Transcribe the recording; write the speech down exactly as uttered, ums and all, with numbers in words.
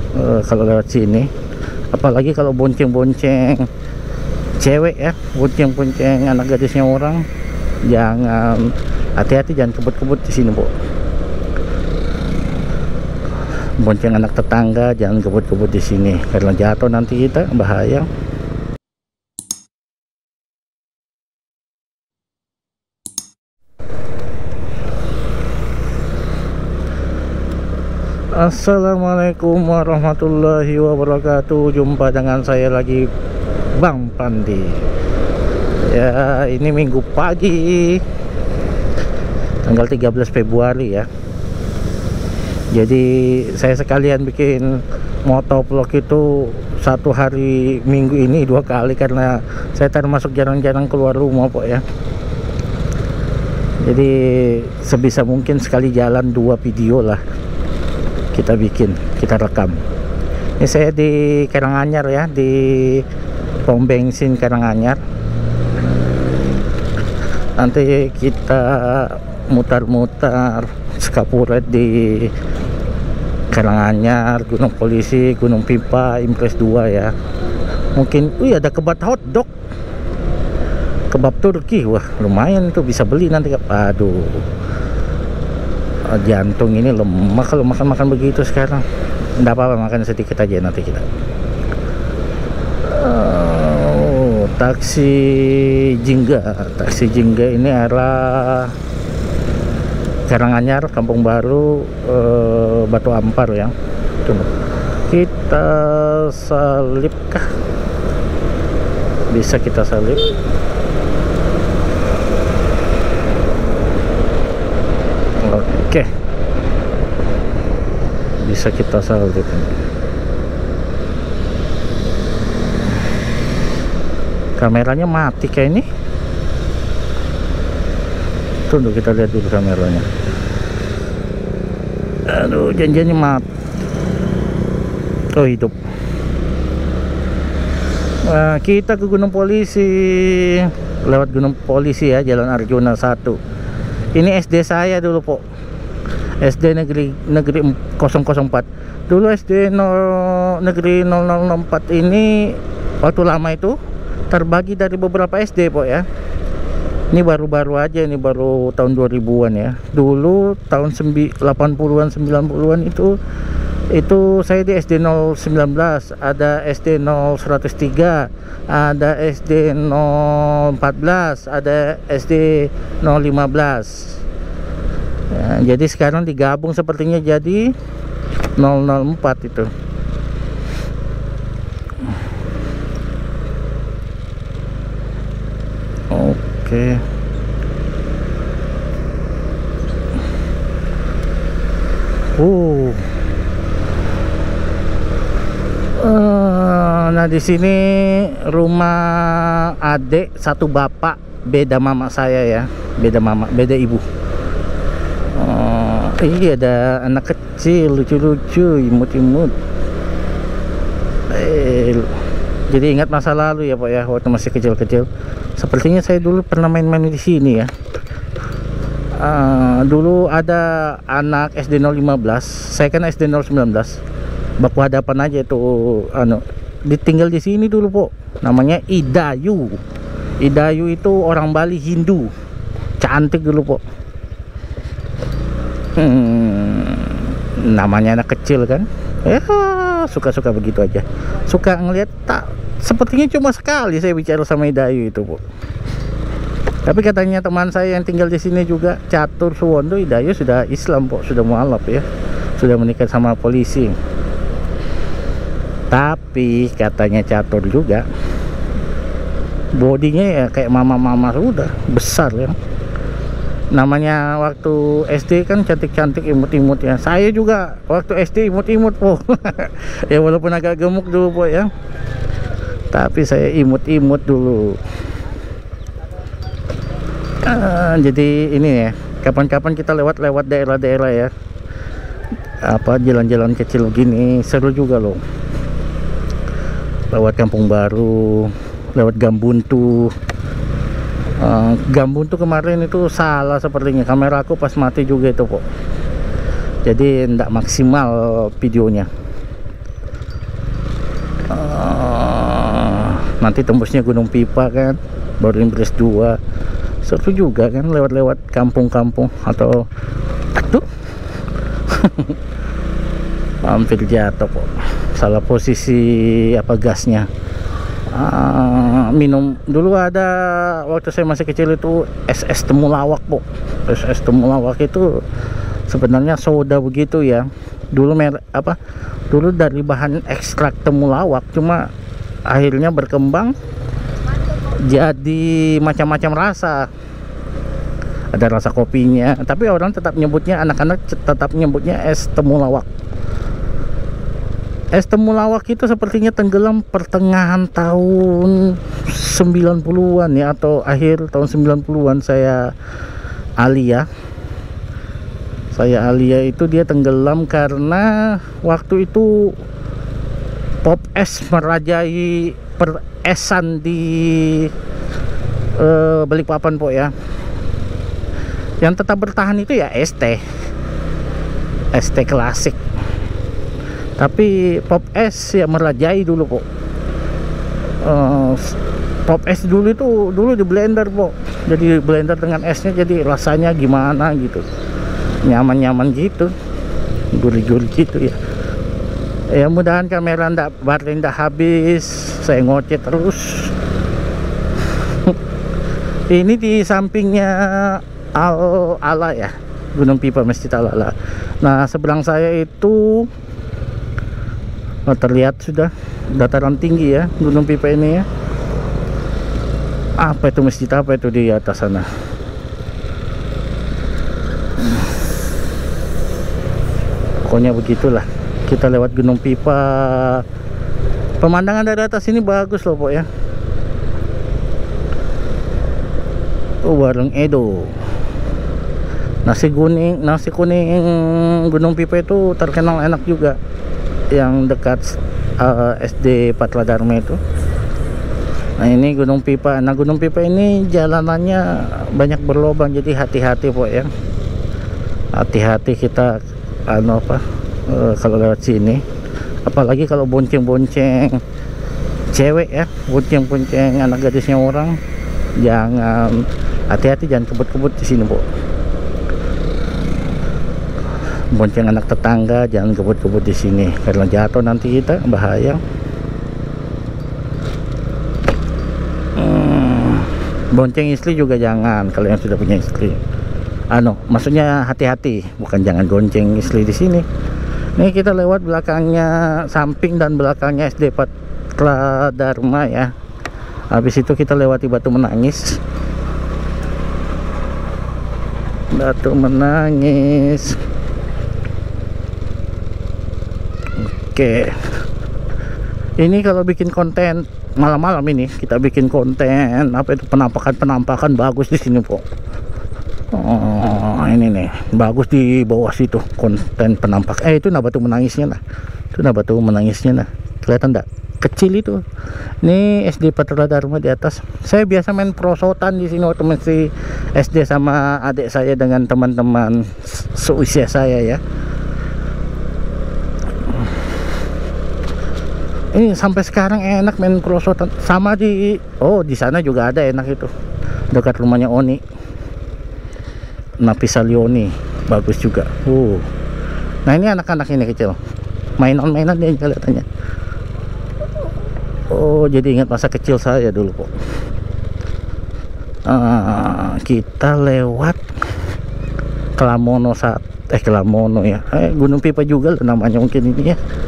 uh, kalau lewat sini, apalagi kalau bonceng-bonceng cewek ya, bonceng-bonceng anak gadisnya orang, jangan, hati-hati, jangan kebut-kebut di sini, Bu. Bonceng anak tetangga jangan kebut-kebut di sini, karena jatuh nanti kita bahaya. Assalamualaikum warahmatullahi wabarakatuh. Jumpa dengan saya lagi, Bang Pandi. Ya, ini Minggu pagi tanggal tiga belas Februari ya. Jadi saya sekalian bikin motovlog itu satu hari minggu ini dua kali, karena saya termasuk jarang-jarang keluar rumah, Pok ya. Jadi sebisa mungkin sekali jalan dua video lah kita bikin, kita rekam. Ini saya di Karanganyar ya, di pom bensin Karanganyar. Nanti kita mutar-mutar skapuret di Karanganyar, Gunung Polisi, Gunung Pipa, Impres dua ya. Mungkin, wih ada kebab hotdog, kebab Turki, wah lumayan tuh, bisa beli nanti. Aduh, jantung ini lemah kalau makan-makan begitu sekarang. Enggak apa-apa, makan sedikit aja nanti kita. Oh, taksi Jingga, taksi Jingga ini arah Karanganyar, Kampung Baru, eh, Batu Ampar ya. Tunggu, kita salip kah? Bisa kita salip. Oke, bisa kita salip. Kameranya mati kayak ini. Tunggu, kita lihat dulu kameranya. Aduh, janjiannya mati. Oh, hidup. Nah, kita ke Gunung Polisi, lewat Gunung Polisi ya, Jalan Arjuna satu. Ini S D saya dulu, Pok. S D negeri negeri nol nol empat. Dulu S D nol, negeri nol nol empat ini waktu lama itu terbagi dari beberapa S D, Pok ya. Ini baru-baru aja, ini baru tahun dua ribuan ya. Dulu tahun delapan puluhan sembilan puluhan itu itu saya di S D nol satu sembilan, ada S D nol seratus tiga, ada S D nol empat belas, ada S D nol lima belas ya. Jadi sekarang digabung sepertinya jadi nol nol empat itu. Oke. Uh. Uh, nah di sini rumah adik satu bapak, beda mama saya ya, beda mama, beda ibu. Uh, ini ada anak kecil lucu-lucu, imut-imut. Eh, jadi ingat masa lalu ya, Pak ya, waktu masih kecil-kecil. Sepertinya saya dulu pernah main-main di sini ya. Uh, dulu ada anak S D nol lima belas, saya kan S D nol sembilan belas. Baku hadapan aja itu, anu, ditinggal di sini dulu, Pok. Namanya Idayu. Idayu itu orang Bali Hindu. Cantik dulu, Pok. Hmm, namanya anak kecil kan. Ya, suka-suka begitu aja. Suka ngeliat, tak, sepertinya cuma sekali saya bicara sama Idayu itu, Pok. Tapi katanya teman saya yang tinggal di sini juga, Catur Suwondo, Idayu sudah Islam, Pok, sudah mualaf ya. Sudah menikah sama polisi. Tapi katanya Catur juga bodinya ya kayak mama-mama, sudah besar ya. Namanya waktu S D kan cantik-cantik, imut-imut ya. Saya juga waktu S D imut-imut, Pok. Ya walaupun agak gemuk dulu, Pok ya, tapi saya imut-imut dulu. Uh, jadi ini ya, kapan-kapan kita lewat-lewat daerah-daerah ya, apa jalan-jalan kecil gini seru juga loh. Lewat Kampung Baru, lewat Gambuntu. Uh, Gambuntu kemarin itu salah sepertinya, kamera aku pas mati juga itu, Pok. Jadi tidak maksimal videonya. uh, nanti tembusnya Gunung Pipa kan, baru Inggris dua. Seru juga kan lewat-lewat kampung-kampung. Atau aduh hampir jatuh kok, salah posisi apa gasnya. Uh, minum dulu ada waktu saya masih kecil itu es es temulawak po. Es es temulawak itu sebenarnya soda begitu ya. Dulu mer apa? Dulu dari bahan ekstrak temulawak, cuma akhirnya berkembang jadi macam-macam rasa. Ada rasa kopinya, tapi orang tetap nyebutnya, anak-anak tetap nyebutnya es temulawak. Es temulawak itu sepertinya tenggelam pertengahan tahun sembilan puluhan ya, atau akhir tahun sembilan puluhan. Saya Alia saya Alia itu dia tenggelam karena waktu itu pop es merajai peresan di uh, Balikpapan po ya. Yang tetap bertahan itu ya es teh es teh klasik, tapi pop es ya merajai dulu po. uh, Pop es dulu itu dulu di blender po, jadi blender dengan esnya, jadi rasanya gimana gitu, nyaman-nyaman gitu, gurih-gurih gitu ya. Ya mudahan kamera ndak baterai ndak habis, saya ngoceh terus. Ini di sampingnya Al Ala ya, Gunung Pipa Masjid Al Ala. Nah seberang saya itu oh, terlihat sudah dataran tinggi ya Gunung Pipa ini ya. Apa itu masjid, apa itu di atas sana? Pokoknya begitulah, kita lewat Gunung Pipa. Pemandangan dari atas ini bagus loh pok ya. Oh, warung Edo. Nasi kuning, nasi kuning Gunung Pipa itu terkenal enak juga. Yang dekat uh, S D Patra Dharma itu. Nah ini Gunung Pipa. Nah Gunung Pipa ini jalanannya banyak berlobang, jadi hati-hati pok ya. Hati-hati kita anu apa uh, kalau lewat sini. Apalagi kalau bonceng-bonceng cewek ya, bonceng-bonceng anak gadisnya orang, jangan, hati-hati, jangan kebut-kebut di sini pok. Bonceng anak tetangga jangan kebut-kebut di sini, karena jatuh nanti kita bahaya. Bonceng istri juga jangan, kalau yang sudah punya istri. Anu, maksudnya hati-hati, bukan jangan gonceng istri di sini. Ini kita lewat belakangnya, samping dan belakangnya S D Patra Dharma ya. Habis itu kita lewati Batu Menangis. Batu Menangis. Oke. Ini kalau bikin konten malam-malam ini, kita bikin konten apa itu, penampakan-penampakan bagus di sini po. Oh, ini nih bagus di bawah situ konten penampak. Eh itu nah Batu Menangisnya nah. Itu nah Batu Menangisnya nah. Kelihatan enggak? Kecil itu. Ini S D Patra Dharma di atas. Saya biasa main prosotan di sini waktu masih S D sama adik saya dengan teman-teman seusia saya ya. Ini sampai sekarang enak main prosotan. Sama di oh di sana juga ada enak itu, dekat rumahnya Oni, Napisa Leoni, bagus juga. Uh. Nah ini anak-anak ini kecil, mainan-mainan dia kelihatannya. Oh jadi ingat masa kecil saya dulu kok. Uh, kita lewat Kelamono saat eh Kelamono ya, eh Gunung Pipa juga namanya mungkin ini ya.